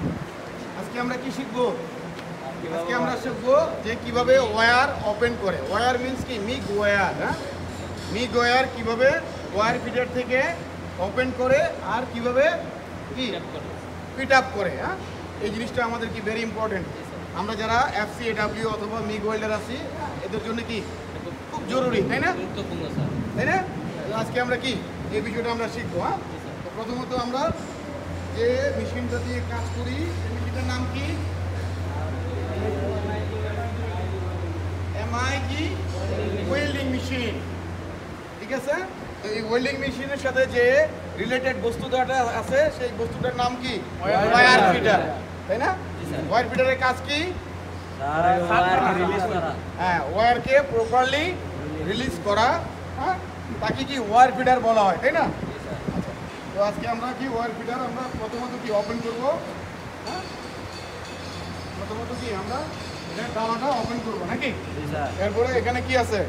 আজকে আমরা কি শিখবো? আজকে আমরা শিখবো যে কিভাবে ওয়্যার ওপেন করে। ওয়্যার মিন্স কি? MIG wire. হ্যাঁ, মিগ ওয়্যার কিভাবে ওয়্যার ফিটার থেকে ওপেন করে আর কিভাবে কি ফিট আপ করে। হ্যাঁ, এই জিনিসটা আমাদের কি ভেরি ইম্পর্টেন্ট। আমরা যারা FCAW অথবা মিগ ওয়েল্ডার আছি এদের জন্য কি খুব জরুরি, তাই না? গুরুত্বপূর্ণ স্যার। তাই না? আজকে আমরা কি এই বিষয়টা আমরা শিখবো। হ্যাঁ, তো প্রথমত আমরা যে মেশিনটা দিয়ে কাজ করি সেই মেশিনটার নাম কি? কি ওয়েল্ডিং মেশিন। ঠিক আছে, তো এই ওয়েল্ডিং মেশিনের সাথে যে রিলেটেড বস্তুটা আছে সেই বস্তুটার নাম কি? ওয়্যার ফিটার, তাই না? ওয়্যার ফিটারের কাজ কি? হ্যাঁ, ওয়্যারকে প্রপারলি রিলিজ করা। হ্যাঁ, তাকে কি ওয়্যার ফিটার বলা হয়, তাই না? তো আজকে আমরা কি ওয়্যার ফিটার আমরা প্রথমত কি ওপেন করব। হ্যাঁ, প্রথমত কি আমরা এটা ডানাটা ওপেন করব নাকি? এরপরে এখানে কি আছে?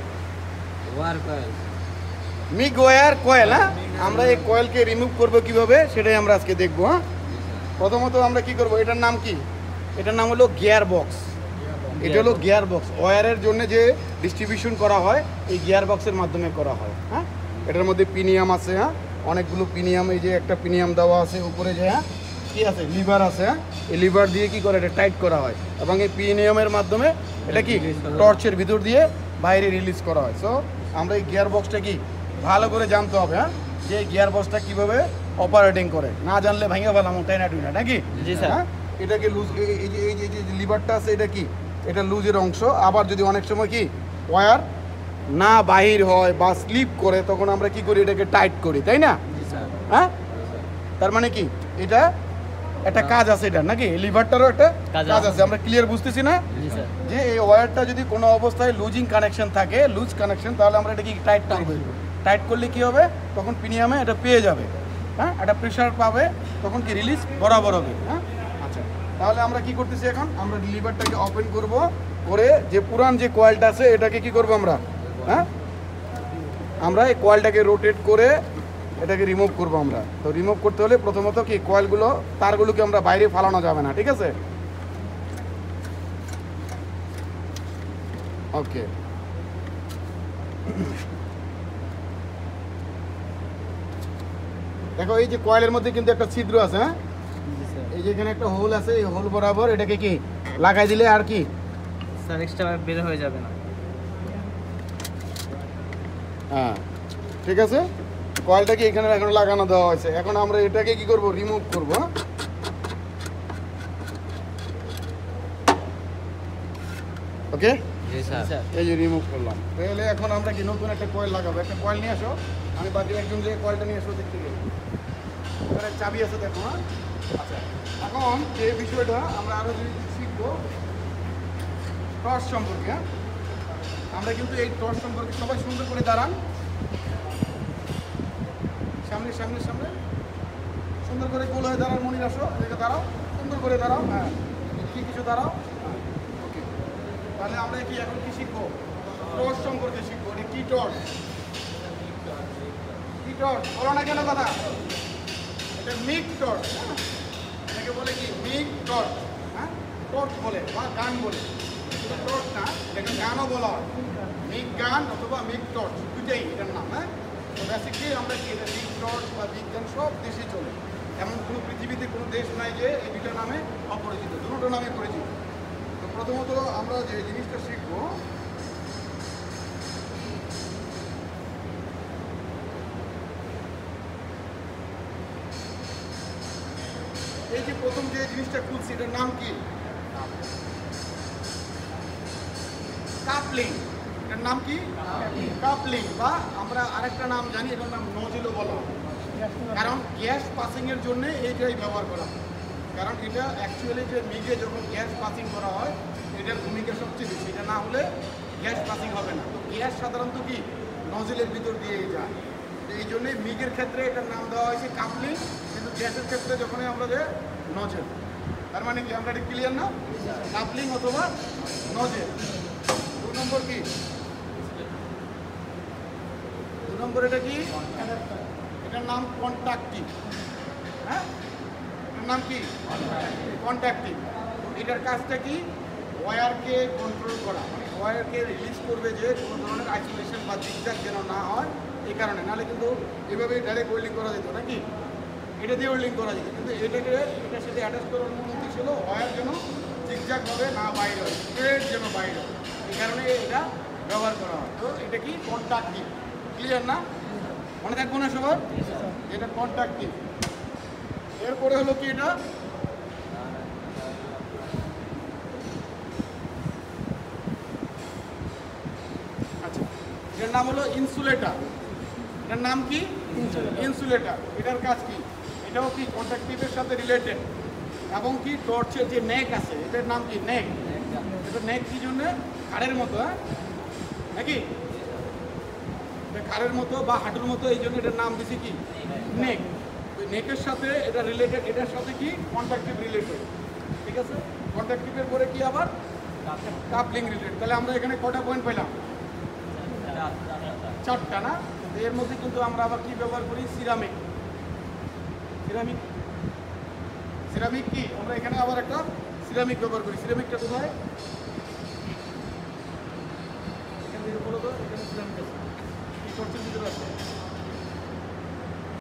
MIG wire coil. হ্যাঁ, আমরা এই কয়েলকে রিমুভ করব কিভাবে সেটাই আমরা আজকে দেখব। হ্যাঁ, প্রথমত আমরা কি করব, এটার নাম কি? এটার নাম হলো গিয়ার বক্স। এটা হলো গিয়ার বক্স। ওয়্যারের জন্য যে ডিস্ট্রিবিউশন করা হয় এই গিয়ার বক্সের মাধ্যমে করা হয়। হ্যাঁ, এটার মধ্যে পিনিয়াম আছে। হ্যাঁ, অনেকগুলো পিনিয়াম, এই যে একটা পিনিয়াম দেওয়া আছে উপরে, যে হ্যাঁ কি আছে লিভার আছে। হ্যাঁ, এই লিভার দিয়ে কি করে এটা টাইট করা হয় এবং এই পিনিয়ামের মাধ্যমে এটা কি টর্চের ভিতর দিয়ে বাইরে রিলিজ করা হয়। সো আমরা এই গিয়ার বক্সটা কি ভালো করে জানতে হবে। হ্যাঁ, যে গিয়ার বক্সটা কীভাবে অপারেটিং করে, না জানলে ভেঙে ফেলাম তাই না টুইনা নাকি? হ্যাঁ, এটাকে লুজ, এই যে লিভারটা আছে এটা কি? এটা লুজের অংশ। আবার যদি অনেক সময় কি ওয়্যার না বাহির হয় বা স্লিপ করে তখন আমরা কি করি? এটাকে টাইট করি, তাই না? হ্যাঁ, তার মানে কি এটা একটা কাজ আছে এটা নাকি? লিভারটারও একটা কাজ আছে। আমরা ক্লিয়ার বুঝতেছি না যে এই ওয়্যারটা যদি কোনো অবস্থায় লুজিং কানেকশন থাকে, লুজ কানেকশন, তাহলে আমরা এটা কি টাইট করবো। টাইট করলে কি হবে? তখন পিনিয়ামে এটা পেয়ে যাবে। হ্যাঁ, একটা প্রেশার পাবে, তখন কি রিলিজ বরাবর হবে। হ্যাঁ, আচ্ছা, তাহলে আমরা কি করতেছি এখন? আমরা লিভারটাকে ওপেন করব, করে যে পুরান যে কয়েলটা আছে এটাকে কি করব আমরা? হ্যাঁ, আমরা এই কয়েলটাকে রোটেট করে এটাকে রিমুভ করবো আমরা। তো রিমুভ করতে হলে প্রথমত কি কয়েলগুলো, তারগুলোকে আমরা বাইরে ফালানো যাবে না, ঠিক আছে? ওকে, দেখো এই যে কয়েলের মধ্যে কিন্তু একটা ছিদ্র আছে। হ্যাঁ, এই যে এখানে একটা হোল আছে, এই হোল বরাবর এটাকে কি লাগাই দিলে আর কি স্যার এক্সট্রা বের হয়ে যাবে না। হ্যাঁ, ঠিক আছে, কয়েলটাকে এখানে এখন লাগানো দেওয়া হয়েছে। এখন আমরা এটাকে কি করব? রিমুভ করব। ওকে, এই যে রিমুভ করলাম। তাহলে এখন আমরা কি নতুন একটা কয়েল লাগাবো। একটা কয়েল নিয়ে আসো, আমি বাকি একজন যে কয়েলটা নিয়ে আসো দেখতে গেলে এখানে চাবি আছে, দেখো। হ্যাঁ, আচ্ছা, এখন যে বিষয়টা আমরা আরো যদি শিখবো টর্চ সম্পর্কে। হ্যাঁ, আমরা কিন্তু এই টর্চ সম্পর্কে সবাই সুন্দর করে দাঁড়ান, সামনে সামনে সামনে সুন্দর করে গোল হয়ে দাঁড়ান। মনির আসো, এদিকে দাঁড়াও, সুন্দর করে দাঁড়াও। হ্যাঁ, কি কিছু দাঁড়াও। ওকে, তাহলে আমরা কি এখন কি শিখবো? টর্চ সম্পর্কে শিখবো। কি টর্চ? কি টর্চ বলো না কেন কথা? এটা মিগ টর্চ। এটাকে বলে কি? MiG torch. হ্যাঁ, টর্চ বলে বা গান বলে। টর্চ না, এটাকে গানও বলা হয়। মিগ গান অথবা মিগ টর্চ, দুটাই এটার নাম। হ্যাঁ, তো বেসিক্যালি আমরা কি এটা মিগ টর্চ বা মিগ গান সব দেশে চলে। এমন কোনো পৃথিবীতে কোনো দেশ নাই যে এই দুটার নামে অপরিচিত, দুটো নামে পরিচিত। তো প্রথমত আমরা যে জিনিসটা শিখবো, এই যে প্রথম যে জিনিসটা খুলছি এটার নাম কি? কাপলিং। এটার নাম কি? কাপলিং, বা আমরা আরেকটা নাম জানি, এটার নাম নজেলও বলা হয়। কারণ গ্যাস পাসিংয়ের জন্য এইটাই ব্যবহার করা হয়। কারণ এটা অ্যাকচুয়ালি যে মিগে যখন গ্যাস পাসিং করা হয় এটার ভূমিকা সবচেয়ে বেশি। এটা না হলে গ্যাস পাসিং হবে না। তো গ্যাস সাধারণত কি নজেলের ভিতর দিয়ে যায়। তো এই জন্যই মিগের ক্ষেত্রে এটার নাম দেওয়া হয়েছে কাপলিং, কিন্তু গ্যাসের ক্ষেত্রে যখনই আমরা যে নজেল। তার মানে কি আমরা এটা ক্লিয়ার না? কাপলিং অথবা নজেল। 2 নম্বর কি? 2 নম্বর এটা কি? এটার নাম কন্ট্যাক্টিং। হ্যাঁ, এটার নাম কি? কন্ট্যাক্টিং। এটার কাজটা কি? ওয়্যারকে কন্ট্রোল করা, মানে ওয়্যারকে রিলিজ করবে যে কোনো ধরনের আইসোলেশন বা জিগজ্যাগ যেন না হয় এই কারণে, নাহলে কিন্তু এভাবে ডাইরেক্ট ওয়েল্ডিং করা যেত নাকি, এটা দিয়ে ওয়েল্ডিং করা যেত, কিন্তু এটাকে এটার সাথে অ্যাটাচ করার মূল উদ্দেশ্য হলো ওয়্যার যেন জিগজ্যাগভাবে না বাইরে হয়, স্ট্রেট যেন বাইরে হয়, এই কারণে এটা ব্যবহার করা হয়। তো এটা কি? কন্ট্যাক্টিং। ক্লিয়ার না? মনে থাকবো না সবার? এটা কন্ট্যাক্টিং। এরপরে হলো কি এটা? আচ্ছা, এটার নাম হলো ইনসুলেটর। এটার নাম কি? ইনসুলেটর। এটার কাজ কি? এটাও কি কন্ট্যাক্টিভের সাথে রিলেটেড, এবং কি টর্চের যে নেক আছে এটার নাম কি? নেক। এটা নেক কি জন্য? খাড়ের মতো, হ্যাঁ নাকি? এটা খাড়ের মতো বা হাঁটুর মতো, এই জন্য এটার নাম দিছি কি? নেক। ওই নেকের সাথে এটা রিলেটেড, এটার সাথে কি? কন্ট্যাক্টিভ রিলেটেড। ঠিক আছে, কন্ট্যাক্টিভের পরে কি আবার? Coupling related. তাহলে আমরা এখানে কটা পয়েন্ট পেলাম? 4টা না? এর মধ্যে কিন্তু আমরা আবার কি ব্যবহার করি? সিরামিক। সিরামিক সিরামিক কি? আমরা এখানে আবার একটা সিরামিক ব্যবহার করি। সিরামিকটা কোথায়? এখান থেকে বলো তো, এখানে সিরামিক আছে, কি করছে দিতে পারছে?